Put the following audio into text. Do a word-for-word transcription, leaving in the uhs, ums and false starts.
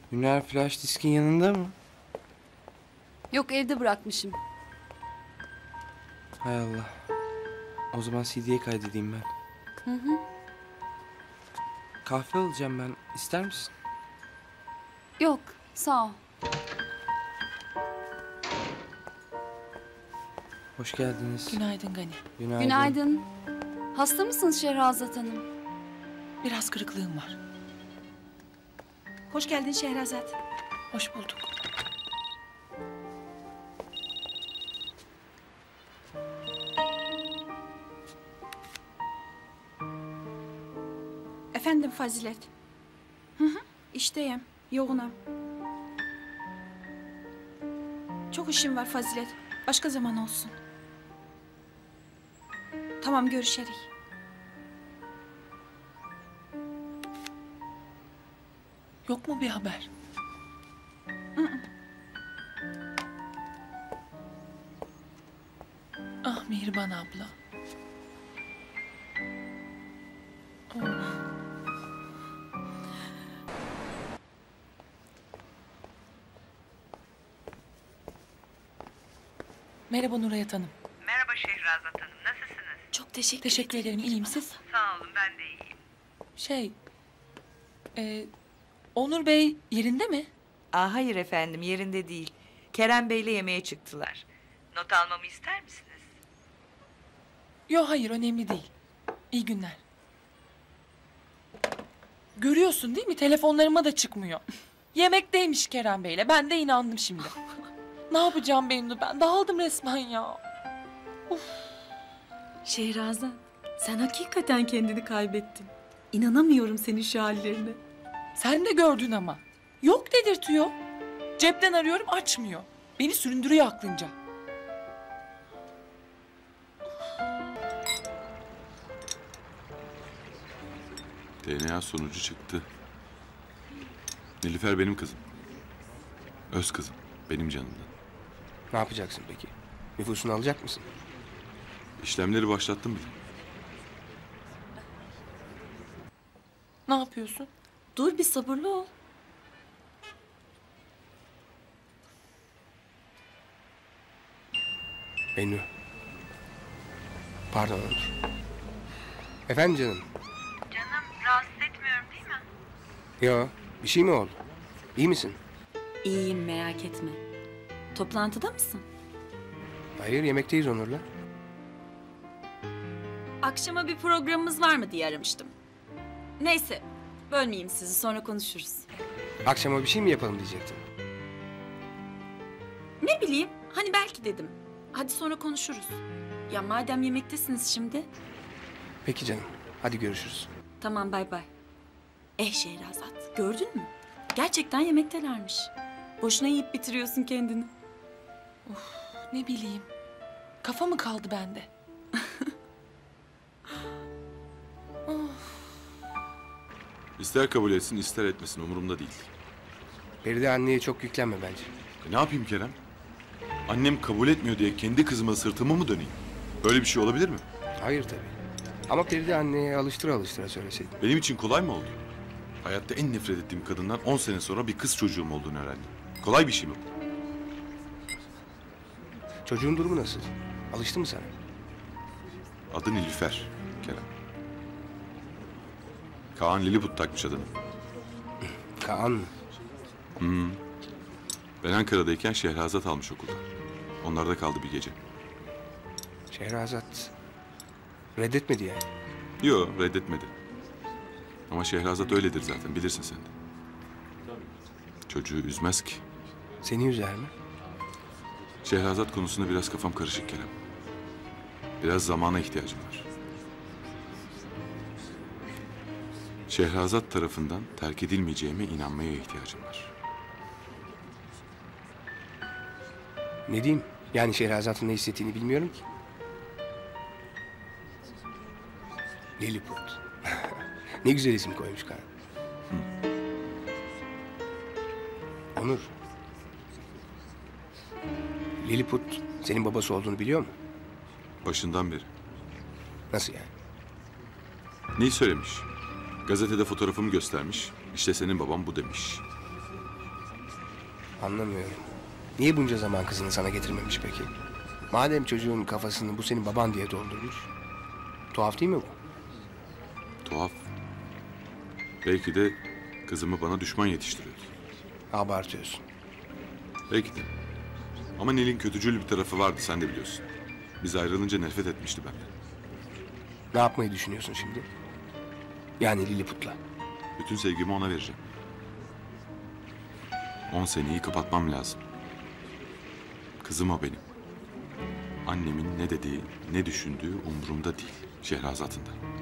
Hüner flash diskin yanında mı? Yok, evde bırakmışım. Hay Allah. O zaman C D'ye kaydedeyim ben. Hı hı. Kahve alacağım ben. İster misin? Yok, sağ ol. Hoş geldiniz. Günaydın Gani. Günaydın. Günaydın. Hasta mısınız Şehrazat Hanım? Biraz kırıklığım var. Hoş geldin Şehrazat. Hoş bulduk. Efendim Fazilet. Hı hı, işteyim, yoğunum. Çok işim var Fazilet. Başka zaman olsun. Tamam, görüşerik. Yok mu bir haber? Hı hı. Ah Mihriban abla. Oh. Merhaba Nurayet Hanım. Merhaba Şehrazat Hanım, nasılsınız? Çok teşekkür, Teşekkür ederim. İyiyim siz? Sağ olun, ben de iyiyim. Şey... E, Onur Bey yerinde mi? Aa, hayır efendim, yerinde değil. Kerem Bey'le yemeğe çıktılar. Not almamı ister misiniz? Yok hayır önemli değil. İyi günler. Görüyorsun değil mi? Telefonlarıma da çıkmıyor. Yemekteymiş Kerem Bey'le. Ben de inandım şimdi. Ne yapacağım Bennu ben? Dağıldım resmen ya. Şehrazat, sen hakikaten kendini kaybettin. İnanamıyorum senin şu hallerine. Sen de gördün ama. Yok dedirtiyor. Cepten arıyorum açmıyor. Beni süründürüyor aklınca. D N A sonucu çıktı. Nilüfer benim kızım. Öz kızım. Benim canımdan. Ne yapacaksın peki? Nüfusunu alacak mısın? İşlemleri başlattım bile. Ne yapıyorsun? Dur bir sabırlı ol. Bennu. Pardon Onur. Efendim canım? Canım, rahatsız etmiyorum değil mi? Yo, bir şey mi oldu? İyi misin? İyiyim, merak etme. Toplantıda mısın? Hayır, yemekteyiz Onur'la. Akşama bir programımız var mı diye aramıştım. Neyse, bölmeyeyim sizi, sonra konuşuruz. Akşama bir şey mi yapalım diyecektim. Ne bileyim, hani belki dedim. Hadi sonra konuşuruz. Ya madem yemektesiniz şimdi. Peki canım, hadi görüşürüz. Tamam, bay bay. Eh Şehrazat, gördün mü? Gerçekten yemektelermiş. Boşuna yiyip bitiriyorsun kendini. Ne bileyim. Kafa mı kaldı bende? İster kabul etsin ister etmesin umurumda değil. Feride anneye çok yüklenme bence. E, ne yapayım Kerem? Annem kabul etmiyor diye kendi kızıma sırtımı mı döneyim? Böyle bir şey olabilir mi? Hayır tabii. Ama Feride anneye alıştıra alıştıra söyleseydin. Benim için kolay mı oldu? Hayatta en nefret ettiğim kadından on sene sonra bir kız çocuğum olduğunu öğrendim. Kolay bir şey mi bu? Çocuğun durumu nasıl? Alıştı mı sana? Adı Nilüfer Kerem. Kaan Lilliput takmış adını. Kaan mı? Hmm. Ben Ankara'dayken Şehrazat almış okulda. Onlarda kaldı bir gece. Şehrazat reddetmedi yani. Yo, reddetmedi. Ama Şehrazat öyledir zaten, bilirsin sen de. Çocuğu üzmez ki. Seni üzer mi? Şehrazat konusunda biraz kafam karışık Kerem. Biraz zamana ihtiyacım var. Şehrazat tarafından terk edilmeyeceğime inanmaya ihtiyacım var. Ne diyeyim? Yani Şehrazat'ın ne hissettiğini bilmiyorum ki. Lilliput. Ne güzel isim koymuş Kaan. Onur. Lilliput senin babası olduğunu biliyor mu? Başından beri. Nasıl yani? Neyi söylemiş? Gazetede fotoğrafımı göstermiş. İşte senin babam bu demiş. Anlamıyorum. Niye bunca zaman kızını sana getirmemiş peki? Madem çocuğun kafasını bu senin baban diye doldurmuş. Tuhaf değil mi bu? Tuhaf. Belki de kızımı bana düşman yetiştiriyor. Abartıyorsun. Belki de. Ama Nil'in kötücül bir tarafı vardı, sen de biliyorsun. Biz ayrılınca nefret etmişti benden. Ne yapmayı düşünüyorsun şimdi? Yani Lilliput'la. Bütün sevgimi ona vereceğim. On seneyi kapatmam lazım. Kızım o benim. Annemin ne dediği, ne düşündüğü umurumda değil. Şehrazat'ın da.